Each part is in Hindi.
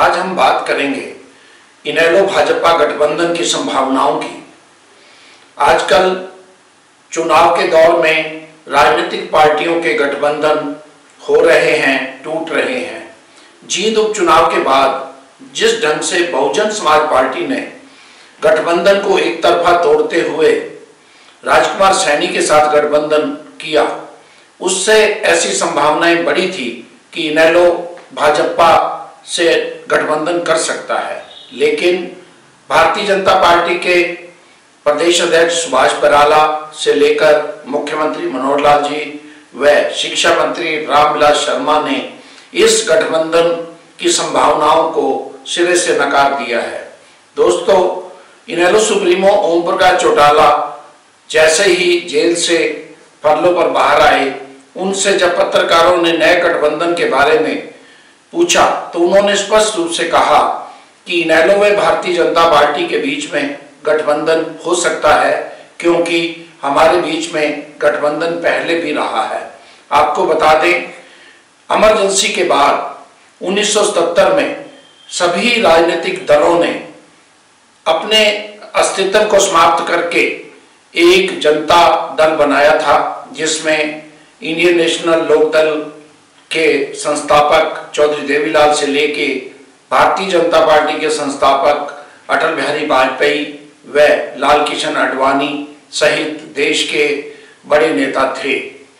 आज हम बात करेंगे इनेलो भाजपा गठबंधन की संभावनाओं की। आजकल चुनाव के दौर में राजनीतिक पार्टियों के गठबंधन हो रहे हैं, टूट रहे हैं। जींद उपचुनाव के बाद जिस ढंग से बहुजन समाज पार्टी ने गठबंधन को एक तरफा तोड़ते हुए राजकुमार सैनी के साथ गठबंधन किया, उससे ऐसी संभावनाएं बड़ी थी कि इनेलो भाजपा से गठबंधन कर सकता है। लेकिन भारतीय जनता पार्टी के प्रदेश अध्यक्ष सुभाष बराला से लेकर मुख्यमंत्री मनोहर लाल जी व शिक्षा मंत्री रामविलास शर्मा ने इस गठबंधन की संभावनाओं को सिरे से नकार दिया है। दोस्तों, इनेलो सुप्रीमो ओम प्रकाश चौटाला जैसे ही जेल से फरलों पर बाहर आए, उनसे जब पत्रकारों ने नए गठबंधन के बारे में पूछा तो उन्होंने स्पष्ट रूप से कहा कि इनेलो व भारतीय जनता पार्टी के बीच में गठबंधन हो सकता है, क्योंकि हमारे बीच में गठबंधन पहले भी रहा है। आपको बता दें, इमरजेंसी के बाद 1977 में सभी राजनीतिक दलों ने अपने अस्तित्व को समाप्त करके एक जनता दल बनाया था, जिसमें इंडियन नेशनल लोकदल के संस्थापक चौधरी देवीलाल से लेके भारतीय जनता पार्टी के संस्थापक अटल बिहारी वाजपेयी व लाल कृष्ण आडवाणी सहित देश के बड़े नेता थे।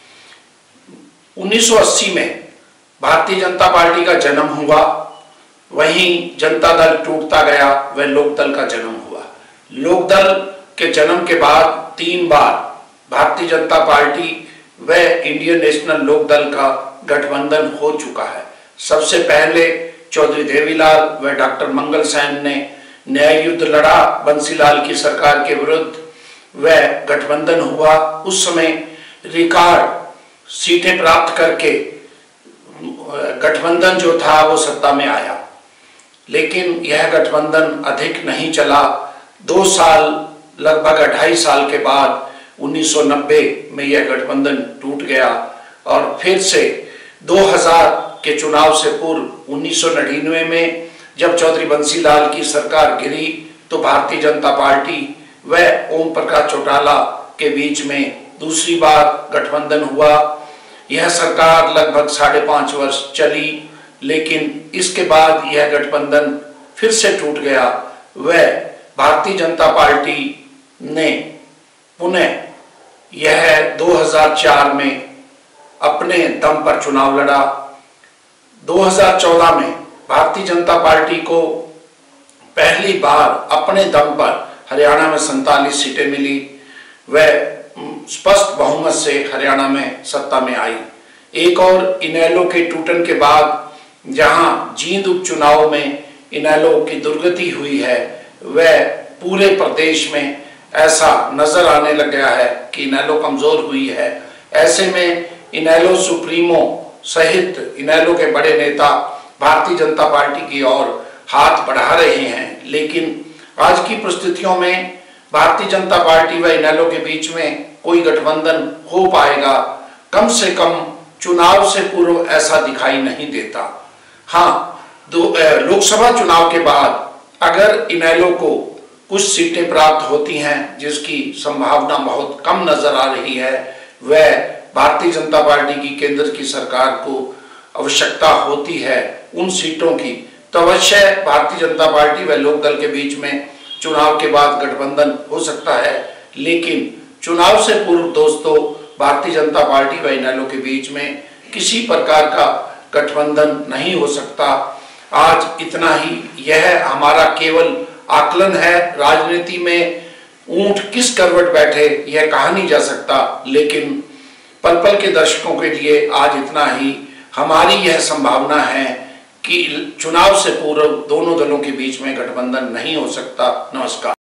1980 में भारतीय जनता पार्टी का जन्म हुआ, वहीं जनता दल टूटता गया व लोकदल का जन्म हुआ। लोकदल के जन्म के बाद 3 बार भारतीय जनता पार्टी व इंडियन नेशनल लोकदल का गठबंधन हो चुका है। सबसे पहले चौधरी देवीलाल व डॉक्टर मंगल सेन ने न्याय युद्ध लड़ा बंसीलाल की सरकार के विरुद्ध व गठबंधन हुआ। उस समय रिकॉर्ड सीटें प्राप्त करके गठबंधन जो था वो सत्ता में आया, लेकिन यह गठबंधन अधिक नहीं चला। 2 साल, लगभग 2.5 साल के बाद 1990 में यह गठबंधन टूट गया और फिर से 2000 के चुनाव से पूर्व 1999 में जब चौधरी बंसीलाल की सरकार गिरी तो भारतीय जनता पार्टी व ओम प्रकाश चौटाला के बीच में दूसरी बार गठबंधन हुआ। यह सरकार लगभग 5.5 वर्ष चली, लेकिन इसके बाद यह गठबंधन फिर से टूट गया व भारतीय जनता पार्टी ने पुनः यह 2004 में अपने दम पर चुनाव लड़ा। 2014 में भारतीय जनता पार्टी को पहली बार अपने दम पर हरियाणा में 47 सीटें मिली व स्पष्ट बहुमत से हरियाणा में सत्ता में आई। एक और इनेलो के टूटन के बाद जहां जींद उपचुनाव में इनेलो की दुर्गति हुई है, वह पूरे प्रदेश में ऐसा नजर आने लग गया है कि इनेलो कमजोर हुई है। ऐसे में इनेलो सुप्रीमो सहित इनेलो के बड़े नेता भारतीय जनता पार्टी की ओर हाथ बढ़ा रहे हैं, लेकिन आज की परिस्थितियों में भारतीय जनता पार्टी व इनेलो के बीच में कोई गठबंधन हो पाएगा, कम से कम चुनाव से पूर्व ऐसा दिखाई नहीं देता। हाँ, लोकसभा चुनाव के बाद अगर इनेलो को कुछ सीटें प्राप्त होती हैं, जिसकी संभावना बहुत कम नजर आ रही है, वह भारतीय जनता पार्टी की केंद्र की सरकार को आवश्यकता होती है उन सीटों की, तो अवश्य भारतीय जनता पार्टी व लोकदल के बीच में चुनाव के बाद गठबंधन हो सकता है। लेकिन चुनाव से पूर्व दोस्तों, भारतीय जनता पार्टी व इनेलो के बीच में किसी प्रकार का गठबंधन नहीं हो सकता। आज इतना ही, यह हमारा केवल आकलन है। राजनीति में ऊंट किस करवट बैठे यह कहा नहीं जा सकता, लेकिन पल पल के दर्शकों के लिए आज इतना ही। हमारी यह संभावना है कि चुनाव से पूर्व दोनों दलों के बीच में गठबंधन नहीं हो सकता। नमस्कार।